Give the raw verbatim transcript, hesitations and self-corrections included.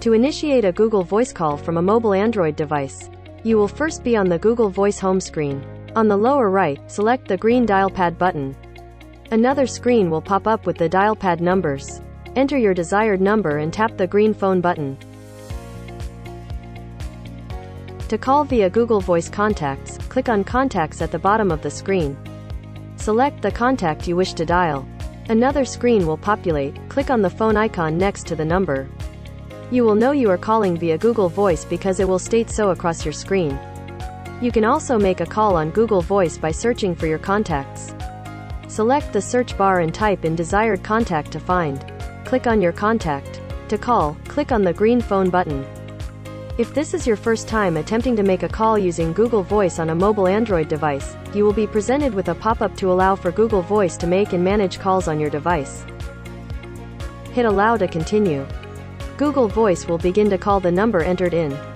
To initiate a Google Voice call from a mobile Android device, you will first be on the Google Voice home screen. On the lower right, select the green dial pad button. Another screen will pop up with the dial pad numbers. Enter your desired number and tap the green phone button. To call via Google Voice Contacts, click on Contacts at the bottom of the screen. Select the contact you wish to dial. Another screen will populate. Click on the phone icon next to the number. You will know you are calling via Google Voice because it will state so across your screen. You can also make a call on Google Voice by searching for your contacts. Select the search bar and type in desired contact to find. Click on your contact. To call, click on the green phone button. If this is your first time attempting to make a call using Google Voice on a mobile Android device, you will be presented with a pop-up to allow for Google Voice to make and manage calls on your device. Hit Allow to continue. Google Voice will begin to call the number entered in.